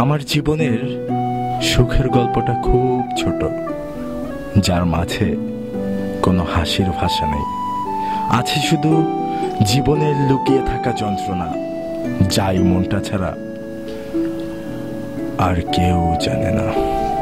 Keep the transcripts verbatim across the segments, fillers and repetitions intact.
আমার জীবনের সুখের গল্পটা খুব ছোট, যার মাঝে কোনো হাসির ভাষা নেই। আছে শুধু জীবনের লুকিয়ে থাকা যন্ত্রণা, যাই মনটা ছাড়া আর কেউ জানে না।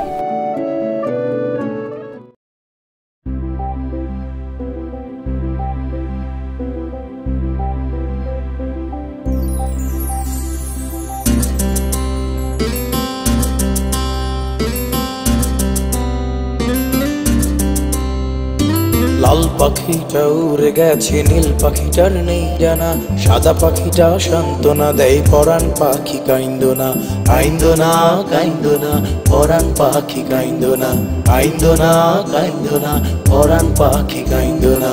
লাল পাখিটা উড়ে গেছে, নীল পাখিটার নেই জানা, সাদা পাখিটা সান্ত্বনা দেয়, পরাণ পাখি কাইন্দো না, কাইন্দো না, কাইন্দো না, পরাণ পাখি কাইন্দো না, কাইন্দো না, কাইন্দো না, পরাণ পাখি কাইন্দো না।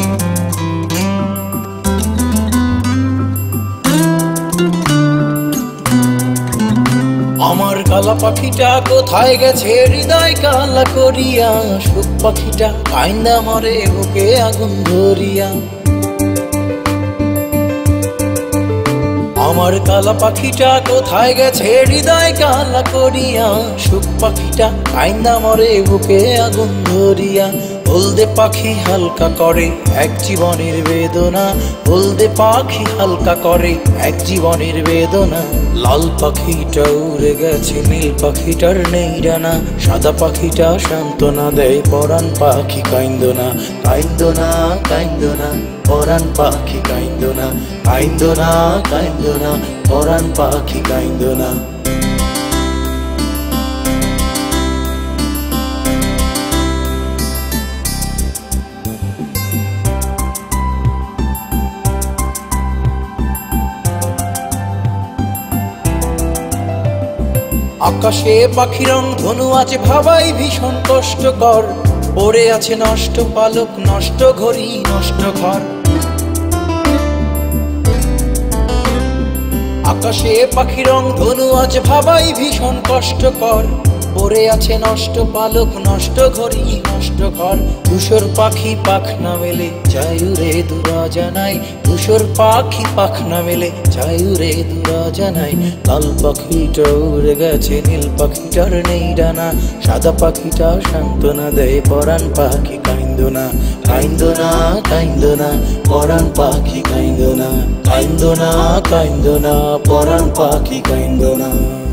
আমার কালা পাখিটা কোথায় গেছে হৃদয় কালা করিয়া, সুখ পাখিটা কাইন্দা মরে বুকে আগুন ধরিয়া। আমার কালা পাখিটা কোথায় গেছে হৃদয় কালা করিয়া, সুখ পাখিটা কাইন্দা মরে বুকে আগুন ধরিয়া। হলদে পাখি হালকা করে এক জীবনের বেদনা, হলদে পাখি হালকা করে এক জীবনের বেদনা। লাল পাখিটা উড়ে গেছে, নীল পাখিটার নেই ডানা, সাদা পাখিটা সান্ত্বনা দেয়, পরাণ পাখি কাইন্দো না, কাইন্দো না, কাইন্দো না, পরাণ পাখি কাইন্দো না, কাইন্দো না, কাইন্দো না, পরাণ পাখি কাইন্দো না। আকাশে পাখির ধনু আছে ভাবাই ভীষণ কষ্টকর, পড়ে আছে নষ্ট পালক, নষ্ট ঘড়ি, নষ্ট ঘর। আকাশে পাখির ধনু আছে ভাবাই ভীষণ কষ্টকর, পড়ে আছে নষ্ট পালক, নষ্ট ঘড়ি, নষ্ট ঘর। ধূসর পাখি পাখনা মেলে যায় উড়ে দূরা জানাই, ধূসর পাখি পাখনা মেলে যায় উড়ে দূরা জানাই। লাল পাখিটা উড়ে গেছে, নীল পাখিটার নেই ডানা, সাদা পাখিটা সান্ত্বনা দেয়, পরাণ পাখি কাইন্দো না, কাইন্দো না, কাইন্দো না, পরাণ পাখি কাইন্দো না, কাইন্দো না, কাইন্দো না, পরাণ পাখি কাইন্দো না।